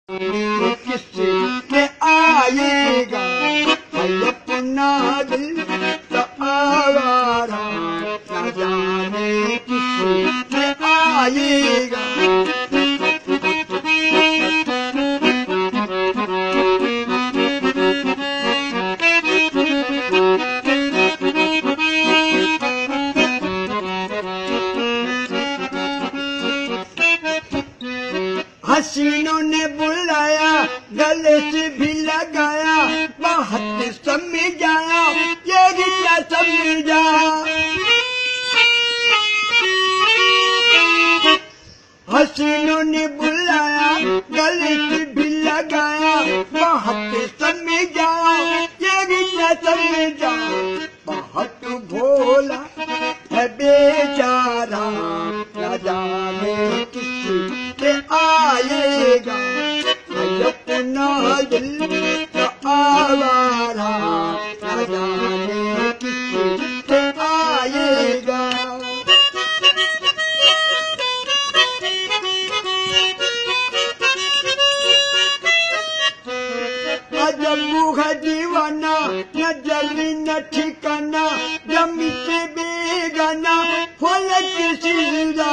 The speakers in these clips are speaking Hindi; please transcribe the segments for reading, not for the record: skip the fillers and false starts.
किसी के आएगा अपना दिल तो आवारा, न जाने किसी के आएगा। हसीनों ने बुलाया, गले से भी लगाया, बहुत समझाया, ये क्या समझा। हसीनों ने बुलाया, गले से भी लगाया, बहुत समझाया, ये क्या समझा। बहुत भोला है बेचारा, न जाने किसी के आएगा अपना दिल तो आवारा, न जाने किसी के आएगा। अजब है दीवाना, न जली न ठिकाना, जमी से बेगाना फलक सीधा।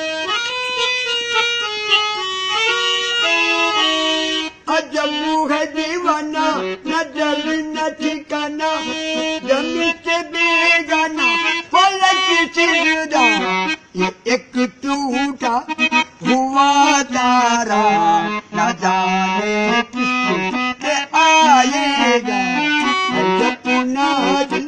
अजब है दीवाना, न जली न ठिकाना, जमी से बेगाना फलक सीधा। ये एक टूटा हुआ तारा, न जाने किसी के आएगा अपना दिल।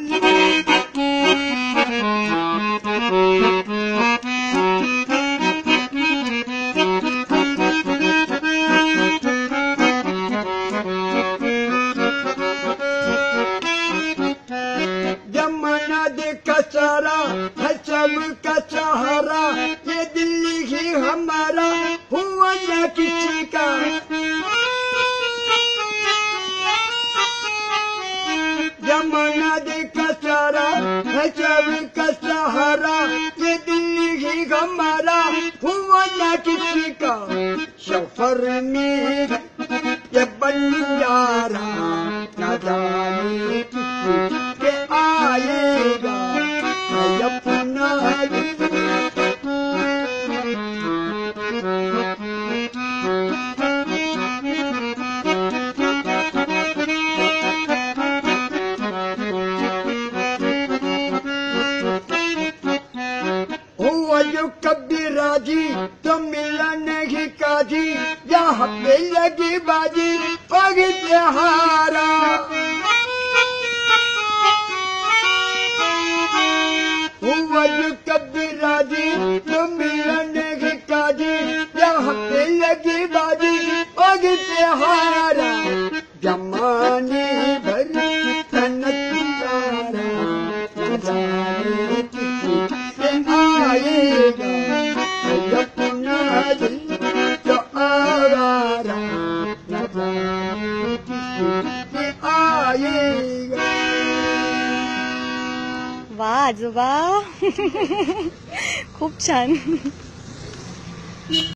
जमाना देखा सारा है सबका सहारा, ये दिल्ली ही हमारा हुआ न किसी का। जमाना देखा सारा है सबका सहारा, ये दिल्ली ही हमारा हुआ न किसी का। सफर में ये बंजारा, न जाने किसी के आएगा अपना दिल। हुआ जो कभी राजी तो मिला नहीं काजी, जहाँ पे लगी बाजी पग हारा। हुआ जो कभी राजी तो मिला नहीं काजी, जहाँ पे लगी बाजी पग हारा। जमाने भर तनक जाने किसी आएगा अपना दिल तो आवारा, न जाने किसी आएगा। वाह आजोबा खूप छान।